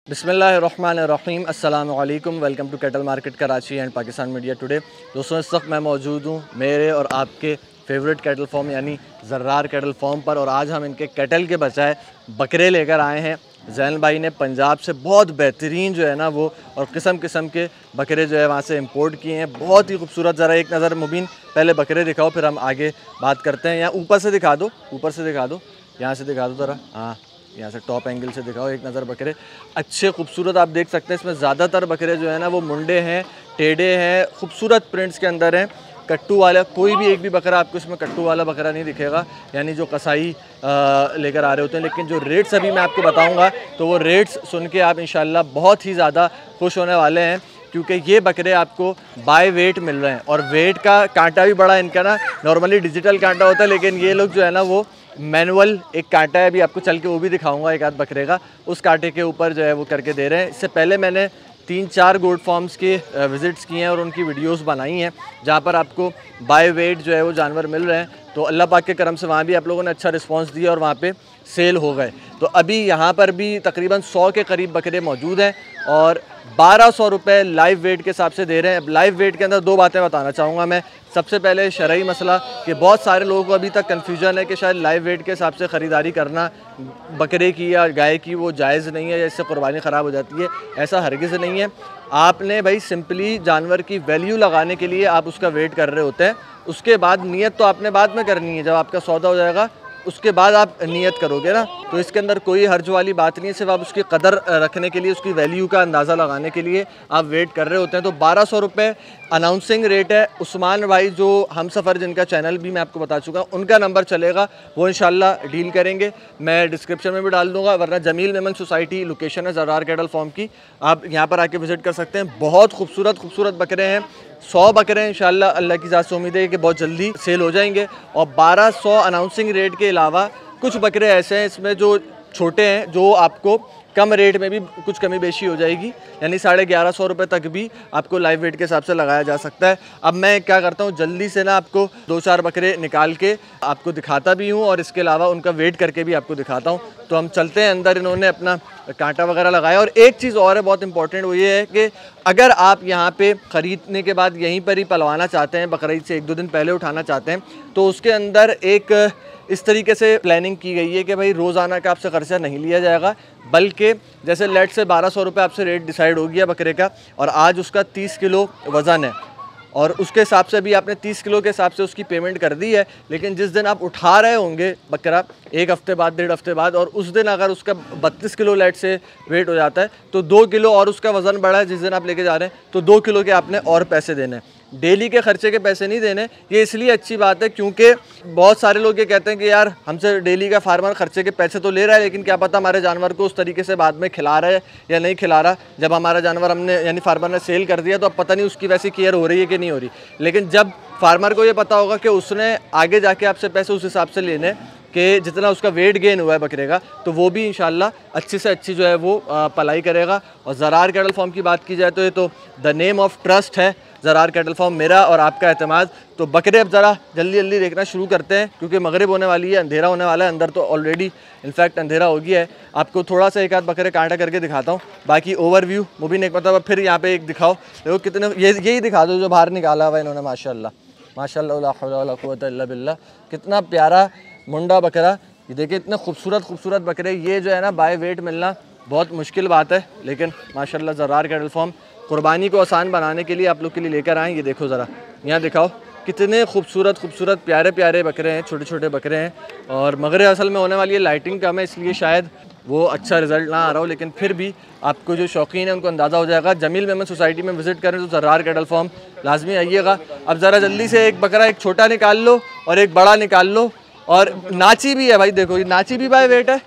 बिस्मिल्लाहिर्रहमानिर्रहीम अस्सलाम वालेकुम। Welcome to cattle market Karachi and Pakistan media today. दोस्तों, इस वक्त मैं मौजूद हूँ मेरे और आपके फेवरेट कैटल फार्म यानी ज़र्रार कैटल फार्म पर, और आज हम इनके कैटल के बजाय बकरे लेकर आए हैं। जैन भाई ने पंजाब से बहुत बेहतरीन जो है ना वो और किस्म किस्म के बकरे जो है वहाँ से इंपोर्ट किए हैं, बहुत ही खूबसूरत। ज़रा एक नज़र मुबीन पहले बकरे दिखाओ, फिर हम आगे बात करते हैं। यहाँ ऊपर से दिखा दो, ऊपर से दिखा दो, यहाँ से दिखा दो ज़रा, हाँ यहाँ से टॉप एंगल से दिखाओ एक नज़र। बकरे अच्छे खूबसूरत आप देख सकते हैं। इसमें ज़्यादातर बकरे जो है ना वो मुंडे हैं, टेढ़े हैं, खूबसूरत प्रिंट्स के अंदर हैं। कट्टू वाला कोई भी एक भी बकरा आपको इसमें कट्टू वाला बकरा नहीं दिखेगा, यानी जो कसाई लेकर आ रहे होते हैं। लेकिन जो रेट्स अभी मैं आपको बताऊंगा तो वो रेट्स सुन के आप इंशाल्लाह बहुत ही ज़्यादा खुश होने वाले हैं, क्योंकि ये बकरे आपको बाय वेट मिल रहे हैं। और वेट का कांटा भी बड़ा इनका ना, नॉर्मली डिजिटल कांटा होता है, लेकिन ये लोग जो है ना वो मैनुअल एक कांटा है, अभी आपको चल के वो भी दिखाऊंगा एक आध बकरे का, उस कांटे के ऊपर जो है वो करके दे रहे हैं। इससे पहले मैंने 3-4 गोट फार्म्स के विज़िट्स किए हैं और उनकी वीडियोस बनाई हैं जहाँ पर आपको बाय वेट जो है वो जानवर मिल रहे हैं। तो अल्लाह पाक के करम से वहाँ भी आप लोगों ने अच्छा रिस्पांस दिया और वहाँ पे सेल हो गए। तो अभी यहाँ पर भी तकरीबन 100 के करीब बकरे मौजूद हैं और 1200 रुपये लाइव वेट के हिसाब से दे रहे हैं। अब लाइव वेट के अंदर दो बातें बताना चाहूँगा मैं। सबसे पहले शरई मसला कि बहुत सारे लोगों को अभी तक कन्फ्यूजन है कि शायद लाइव वेट के हिसाब से ख़रीदारी करना बकरे की या गाय की वो जायज़ नहीं है या इससे कुर्बानी ख़राब हो जाती है। ऐसा हरगिज़ नहीं है। आपने भाई सिंपली जानवर की वैल्यू लगाने के लिए आप उसका वेट कर रहे होते हैं। उसके बाद नियत तो आपने बाद में करनी है, जब आपका सौदा हो जाएगा उसके बाद आप नियत करोगे ना। तो इसके अंदर कोई हर्ज वाली बात नहीं है, सिर्फ आप उसकी कदर रखने के लिए, उसकी वैल्यू का अंदाज़ा लगाने के लिए आप वेट कर रहे होते हैं। तो 1200 रुपये अनाउंसिंग रेट है। उस्मान भाई जो हम सफ़र, जिनका चैनल भी मैं आपको बता चुका हूँ, उनका नंबर चलेगा, वो इंशाल्लाह डील करेंगे। मैं डिस्क्रिप्शन में भी डाल दूँगा, वरना जमील मेमन सोसाइटी लोकेशन है ज़र्रार कैटल फार्म की, आप यहाँ पर आके विज़िट कर सकते हैं। बहुत खूबसूरत खूबसूरत बकरे हैं, 100 बकरे हैं इंशाल्लाह। अल्लाह की ज़ात से उम्मीद है कि बहुत जल्दी सेल हो जाएंगे। और 1200 अनाउंसिंग रेट के अलावा कुछ बकरे ऐसे हैं इसमें जो छोटे हैं, जो आपको कम रेट में भी कुछ कमी बेशी हो जाएगी, यानी 1150 रुपये तक भी आपको लाइव वेट के हिसाब से लगाया जा सकता है। अब मैं क्या करता हूँ, जल्दी से ना आपको 2-4 बकरे निकाल के आपको दिखाता भी हूँ और इसके अलावा उनका वेट करके भी आपको दिखाता हूँ। तो हम चलते हैं अंदर। इन्होंने अपना कांटा वगैरह लगाया। और एक चीज़ और है बहुत इंपॉर्टेंट, वो ये है कि अगर आप यहाँ पे ख़रीदने के बाद यहीं पर ही पलवाना चाहते हैं, बकरीद से 1-2 दिन पहले उठाना चाहते हैं, तो उसके अंदर एक इस तरीके से प्लानिंग की गई है कि भाई रोज़ाना का आपसे ख़र्चा नहीं लिया जाएगा, बल्कि जैसे लेट से 1200 रुपये आपसे रेट डिसाइड हो गया बकरे का, और आज उसका 30 किलो वज़न है और उसके हिसाब से भी आपने 30 किलो के हिसाब से उसकी पेमेंट कर दी है। लेकिन जिस दिन आप उठा रहे होंगे बकरा, 1 हफ़्ते बाद, 1.5 हफ़्ते बाद, और उस दिन अगर उसका 32 किलो लेट से वेट हो जाता है तो 2 किलो और उसका वज़न बढ़ा है जिस दिन आप लेके जा रहे हैं, तो 2 किलो के आपने और पैसे देने हैं। डेली के खर्चे के पैसे नहीं देने। ये इसलिए अच्छी बात है क्योंकि बहुत सारे लोग ये कहते हैं कि यार हमसे डेली का फार्मर खर्चे के पैसे तो ले रहा है, लेकिन क्या पता हमारे जानवर को उस तरीके से बाद में खिला रहा है या नहीं खिला रहा। जब हमारा जानवर हमने यानी फार्मर ने सेल कर दिया तो अब पता नहीं उसकी वैसी केयर हो रही है कि नहीं हो रही। लेकिन जब फार्मर को ये पता होगा कि उसने आगे जाके आपसे पैसे उस हिसाब से लेने कि जितना उसका वेट गेन हुआ है बकरे का, तो वो भी इंशाल्लाह अच्छी से अच्छी जो है वो पलाई करेगा। और ज़र्रार कैटल फार्म की बात की जाए तो ये तो द नेम ऑफ ट्रस्ट है ज़र्रार कैटल फार्म, मेरा और आपका एतमाद। तो बकरे अब ज़रा जल्दी जल्दी देखना शुरू करते हैं क्योंकि मगरिब होने वाली है, अंधेरा होने वाला है। अंदर तो ऑलरेडी इनफैक्ट अंधेरा हो गया है। आपको थोड़ा सा एक आध बकरे कांटा करके दिखाता हूँ, बाकी ओवरव्यू मुबीन एक मतलब फिर यहाँ पे एक दिखाओ। देखो कितने, यही दिखा दो जो बाहर निकाला हुआ है इन्होंने, माशाल्लाह माशाल्लाह ला हौला वला कुव्वता इल्ला बिल्लाह। कितना प्यारा मुंडा बकरा, ये देखिए इतने खूबसूरत खूबसूरत बकरे। ये जो है ना बाय वेट मिलना बहुत मुश्किल बात है, लेकिन माशाल्लाह ज़र्रार कैटल फार्म कुर्बानी को आसान बनाने के लिए आप लोग के लिए लेकर आएँ। ये देखो ज़रा, यहाँ दिखाओ कितने खूबसूरत खूबसूरत प्यारे प्यारे बकरे हैं, छोटे छोटे बकरे हैं। और मगरिब असल में होने वाली है, लाइटिंग कम है इसलिए शायद वो अच्छा रिज़ल्ट ना आ रहा हो, लेकिन फिर भी आपको जो शौकीन है उनको अंदाज़ा हो जाएगा। जमील मेमन सोसाइटी में विज़िट करें तो ज़र्रार कैटल फार्म लाजमी आइएगा। अब ज़रा जल्दी से एक बकरा, एक छोटा निकाल लो और एक बड़ा निकाल लो। और नाची भी है भाई, देखो ये नाची भी बाय वेट है।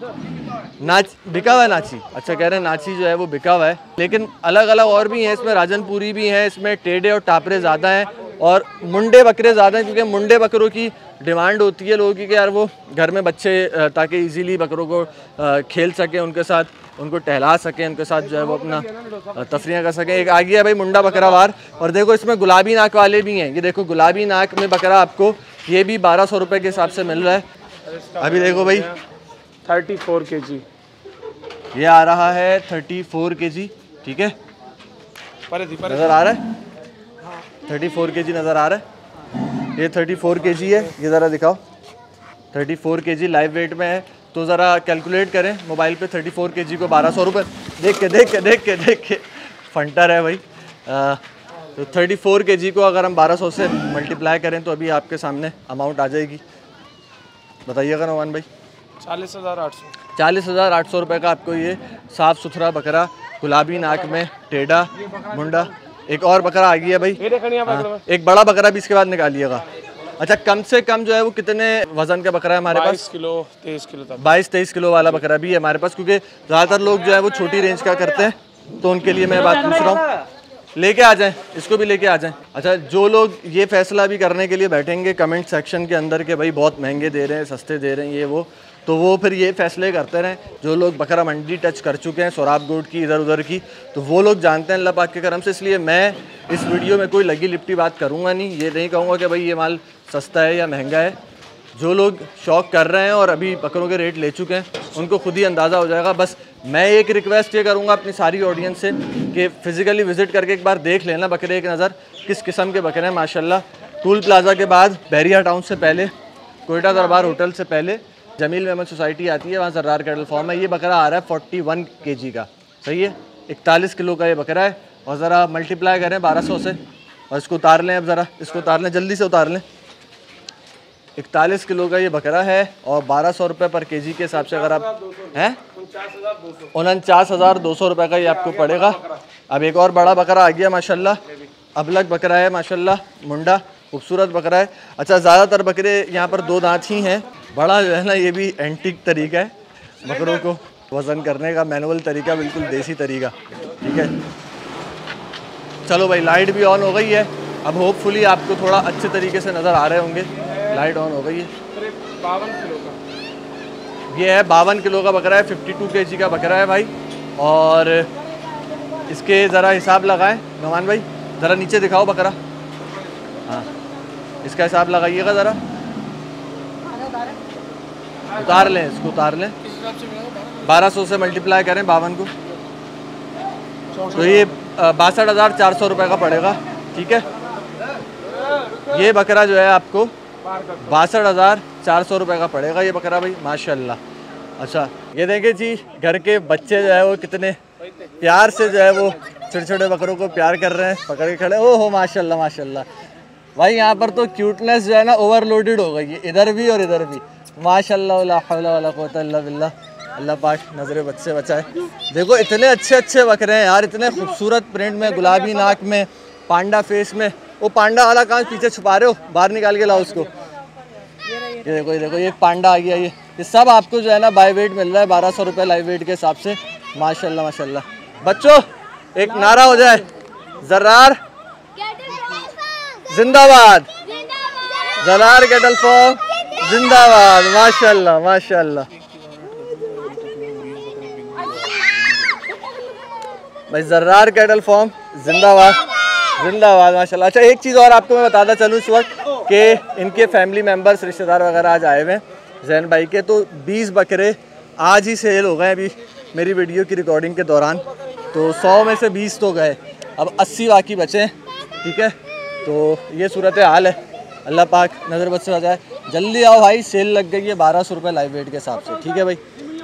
नाच बिका हुआ है नाची, अच्छा कह रहे हैं नाची जो है वो बिका हुआ है। लेकिन अलग अलग और भी हैं इसमें, राजनपुरी भी हैं इसमें, टेढ़े और टापरे ज़्यादा हैं और मुंडे बकरे ज़्यादा हैं, क्योंकि मुंडे बकरों की डिमांड होती है लोगों की कि यार वो घर में बच्चे ताकि इजीली बकरों को खेल सकें, उनके साथ उनको टहला सकें, उनके साथ जो है वो अपना तफरियाँ कर सकें। एक आ गया भाई मुंडा बकरा वार। और देखो इसमें गुलाबी नाक वाले भी हैं, ये देखो गुलाबी नाक में बकरा आपको ये भी 1200 रुपये के हिसाब से मिल रहा है। अभी देखो भाई 34 kg ये आ रहा है 34 kg, ठीक है, नज़र आ रहा है 34 kg नज़र आ रहा है। ये 34 kg है, ये ज़रा दिखाओ 34 kg लाइव वेट में है। तो ज़रा कैलकुलेट करें मोबाइल पे 34 kg को 1200 रुपये, देख के फंटर है भाई। तो 34 kg को अगर हम 1200 से मल्टीप्लाई करें तो अभी आपके सामने अमाउंट आ जाएगी, बताइएगा नौमान भाई। 40,800 रुपये का आपको ये साफ़ सुथरा बकरा, गुलाबी नाक में, टेढ़ा मुंडा। एक और बकरा आ गया भाई, एक बड़ा बकरा भी इसके बाद निकालिएगा। अच्छा, कम से कम जो है वो कितने वजन का बकरा है हमारे पास? 22-23 किलो वाला बकरा भी है हमारे पास, क्योंकि ज़्यादातर लोग जो है वो छोटी रेंज का करते हैं, तो उनके लिए मैं बात पूछ रहा हूँ। लेके आ जाएं, इसको भी लेके आ जाएं। अच्छा, जो लोग ये फैसला भी करने के लिए बैठेंगे कमेंट सेक्शन के अंदर कि भाई बहुत महंगे दे रहे हैं, सस्ते दे रहे हैं, ये वो, तो वो फिर ये फैसले करते रहें। जो लोग बकरा मंडी टच कर चुके हैं, सोराब गोट की, इधर उधर की, तो वो लोग जानते हैं अल्लाह पाक के करम से। इसलिए मैं इस वीडियो में कोई लगी लिपटी बात करूँगा नहीं, ये नहीं कहूँगा कि भाई ये माल सस्ता है या महंगा है। जो लोग शौक कर रहे हैं और अभी बकरों के रेट ले चुके हैं, उनको खुद ही अंदाज़ा हो जाएगा। बस मैं एक रिक्वेस्ट ये करूँगा अपनी सारी ऑडियंस से कि फ़िज़िकली विज़िट करके एक बार देख लेना बकरे एक नज़र, किस किस्म के बकरे हैं माशाल्लाह। टूल प्लाजा के बाद, बहरिया टाउन से पहले, कोयटा दरबार होटल से पहले जमील मेमन सोसाइटी आती है, वहाँ ज़र्रार कैटल फार्म है। ये बकरा आ रहा है 41 kg का, सही है, 41 किलो का ये बकरा है। और ज़रा मल्टीप्लाई करें 1200 से और इसको उतार लें। अब ज़रा इसको उतार लें, जल्दी से उतार लें। 41 किलो का ये बकरा है और 1200 रुपये पर केजी के हिसाब से अगर आप हैं 49,200 रुपये का ये आपको पड़ेगा। अब एक और बड़ा बकरा आ गया माशाल्लाह, अबलग बकरा है माशाल्लाह, मुंडा खूबसूरत बकरा है। अच्छा, ज़्यादातर बकरे यहाँ पर 2 दांत ही हैं। बड़ा जो है ना, ये भी एंटीक तरीका है बकरों को वज़न करने का, मैनुअल तरीका, बिल्कुल देसी तरीका, ठीक है। चलो भाई, लाइट भी ऑन हो गई है, अब होपफुली आपको थोड़ा अच्छे तरीके से नज़र आ रहे होंगे। लाइट ऑन हो गई है। 52 किलो का ये है, 52 किलो का बकरा है, 52 kg का बकरा है भाई। और इसके ज़रा हिसाब लगाएं नौमान भाई, ज़रा नीचे दिखाओ बकरा, हाँ इसका हिसाब लगाइएगा ज़रा, उतार लें इसको, उतार लें। 1200 से मल्टीप्लाई करें 52 को, तो ये 62,400 रुपये का पड़ेगा, ठीक है। ये बकरा जो है आपको 62,400 रुपये का पड़ेगा ये बकरा भाई, माशाल्लाह। अच्छा, ये देखें जी, घर के बच्चे जो है वो कितने प्यार से जो है वो छोटे छोटे बकरों को प्यार कर रहे हैं, पकड़ के खड़े। ओहो माशाल्लाह माशाल्लाह भाई, यहाँ पर तो क्यूटनेस जो है ना ओवरलोडेड हो गई है, इधर भी और इधर भी माशाल्लाह, ला हौला वला कुव्वता इल्ला बिल्लाह। अल्लाह पाक नज़रे बच्चे बचाए। देखो इतने अच्छे अच्छे बकरे हैं यार, इतने खूबसूरत प्रिंट में, गुलाबी नाक में, पांडा फेस में। वो पांडा वाला कांच पीछे छुपा रहे हो, बाहर निकाल के लाओ उसको। ये देखो, ये देखो, ये पांडा आ गया। ये सब आपको जो है ना बाय वेट मिल रहा है 1200 रुपये लाइव वेट के हिसाब से, माशाल्लाह माशाल्लाह। बच्चों एक नारा हो जाए, ज़र्रार जिंदाबाद, ज़र्रार कैटल फार्म जिंदाबाद, माशाल्लाह माशाल्लाह भाई, ज़र्रार कैटल फार्म जिंदाबाद जिंदाबाद माशाल्लाह। अच्छा, एक चीज़ और आपको मैं बताता चलूँ इस वक्त कि इनके फैमिली मेम्बर्स, रिश्तेदार वगैरह आज आए हुए हैं जैन भाई के, तो 20 बकरे आज ही सेल हो गए अभी मेरी वीडियो की रिकॉर्डिंग के दौरान। तो 100 में से 20 तो गए, अब 80 बाकी बचे हैं, ठीक है। तो ये सूरत हाल है, अल्लाह पाक नज़र बद से बचाए। जल्दी आओ भाई, सेल लग गई है 1200 रुपये लाइव वेट के हिसाब से, ठीक है भाई।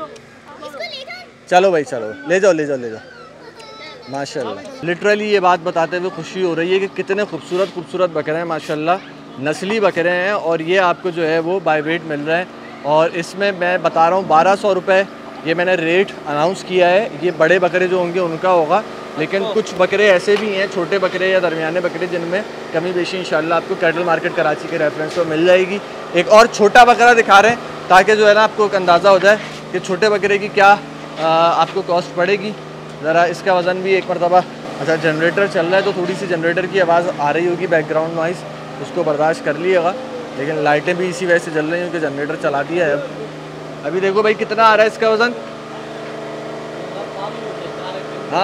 चलो भाई चलो, ले जाओ ले जाओ ले जाओ, माशाल्लाह। लिटरली ये बात बताते हुए खुशी हो रही है कि कितने खूबसूरत खूबसूरत बकरे हैं माशाल्लाह, नस्ली बकरे हैं। और ये आपको जो है वो बाय वेट मिल रहा है। और इसमें मैं बता रहा हूँ 1200 रुपये ये मैंने रेट अनाउंस किया है। ये बड़े बकरे जो होंगे उनका होगा, लेकिन कुछ बकरे ऐसे भी हैं, छोटे बकरे या दरमियाने बकरे, जिनमें कमी बेशी इंशाल्लाह आपको कैटल मार्केट कराची के रेफरेंस पर मिल जाएगी। एक और छोटा बकरा दिखा रहे हैं ताकि जो है ना आपको एक अंदाज़ा हो जाए कि छोटे बकरे की क्या आपको कॉस्ट पड़ेगी। ज़रा इसका वज़न भी एक मरतबा। अच्छा, जनरेटर चल रहा है तो थोड़ी सी जनरेटर की आवाज़ आ रही होगी, बैकग्राउंड नॉइज़, उसको बर्दाश्त कर लीजिएगा। लेकिन लाइटें भी इसी वजह से जल रही हैं क्योंकि जनरेटर चला दिया है। अभी देखो भाई कितना आ रहा है इसका वज़न, हाँ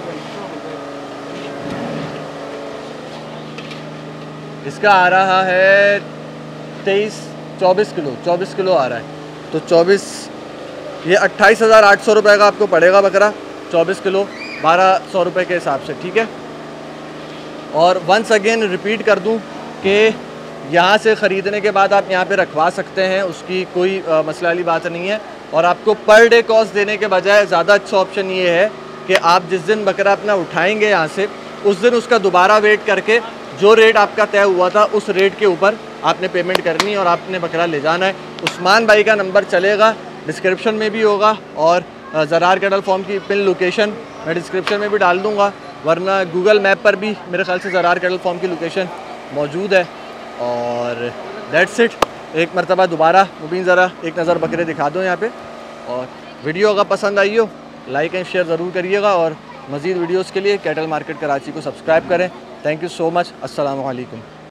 इसका आ रहा है 24 किलो आ रहा है। तो 24 ये 28,800 रुपये का आपको पड़ेगा बकरा, 24 किलो 1200 रुपये के हिसाब से, ठीक है। और वंस अगेन रिपीट कर दूं कि यहाँ से ख़रीदने के बाद आप यहाँ पे रखवा सकते हैं, उसकी कोई मसला वाली बात नहीं है। और आपको पर डे कॉस्ट देने के बजाय ज़्यादा अच्छा ऑप्शन ये है कि आप जिस दिन बकरा अपना उठाएंगे यहाँ से, उस दिन उसका दोबारा वेट करके जो रेट आपका तय हुआ था उस रेट के ऊपर आपने पेमेंट करनी है और आपने बकरा ले जाना है। उस्मान भाई का नंबर चलेगा, डिस्क्रिप्शन में भी होगा, और ज़रार कैटल फार्म की पिन लोकेशन मैं डिस्क्रिप्शन में भी डाल दूँगा, वरना गूगल मैप पर भी मेरे ख्याल से ज़रार कैटल फार्म की लोकेशन मौजूद है। और दैट्स इट। एक मरतबा दोबारा मुबीन ज़रा एक नज़र बकरे दिखा दो यहाँ पे, और वीडियो अगर पसंद आई हो लाइक एंड शेयर ज़रूर करिएगा, और मज़ीद वीडियोज़ के लिए कैटल मार्केट कराची को सब्सक्राइब करें। Thank you so much. अस्सलाम वालेकुम।